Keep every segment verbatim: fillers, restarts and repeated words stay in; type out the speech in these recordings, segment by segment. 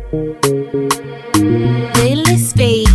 Playlist Space.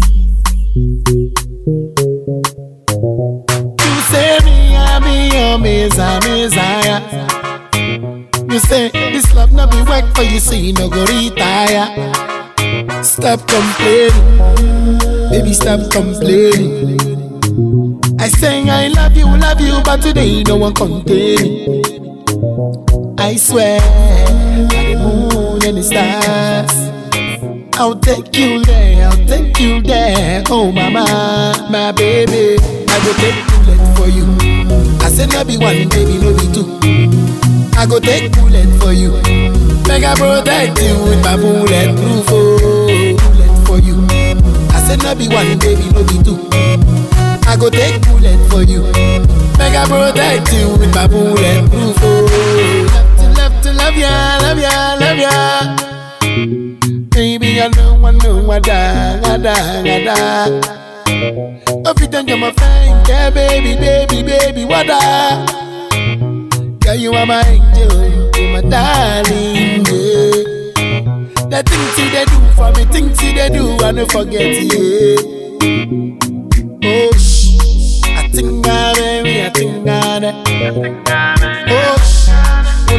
You say me, I be your Messiah, Messiah. You say this love no be work for you, so you no go retire. Stop complaining, baby, stop complaining. I say I love you, love you, but today no one contain me. I swear, by the moon and the stars, I'll take you there, I'll take you there. Oh mama, my baby, I go take bullet for you. I said no be one, baby, no be two. I go take bullet for you. Make I protect you with my bulletproof oh, bullet for you. I said no be one, baby, no be two. I go take bullet for you. Make I protect you with my bulletproof oh. Love to love ya, love ya, love ya. Baby, I know, I know, I die, I die, I die. If you think you're my friend, yeah, baby, baby, baby, what I? Yeah, you are my angel, you my darling, yeah. The things you they do for me, things you they do, I don't forget, yeah. Oh, shh, I think I, baby, I think I, oh, shh. We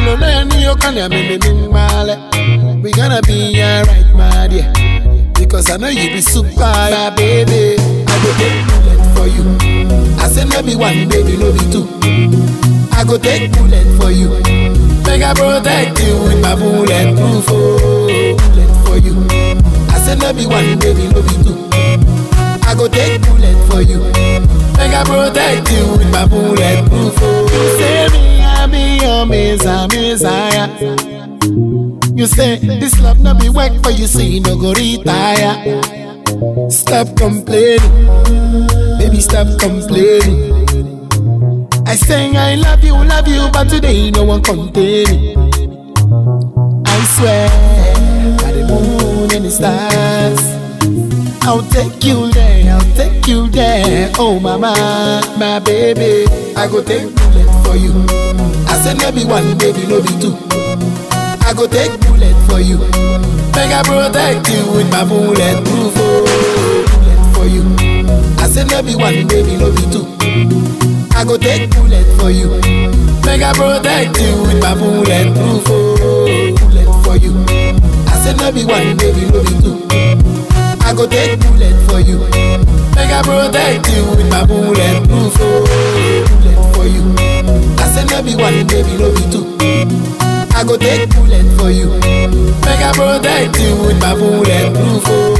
gonna be alright, my dear, because I know you be super, my baby. I go take bullet for you. I said no be one, baby, no be two. I go take bullet for you. Make I protect you with my bulletproof oh, bullet for you. I said no be one, baby, no be two. I go take bullet for you. Make I protect you with my bulletproof oh. You say me, I be your Messiah, Messiah. You say this love no be work for you, so you no go retire. Stop complaining, baby, stop complaining. I say I love you, love you, but today no one contain me. I swear, by the moon and the stars, I'll take you there, I'll take you there. Oh mama, my baby, I go take bullet for you. I said no be one, baby, no be two. I go take bullet for you. Make I protect you with my bulletproof oh, bullet for you. I said no be one, baby, no be two. I go take bullet for you. Make I protect you with my bulletproof oh, bullet for you. I said no be one, baby, no be two. I go take bullet for you. Make I protect you with my bulletproof oh, bullet for you. I said no be one, baby, no be two. I go take bullet for you. Make I protect you with my bulletproof oh.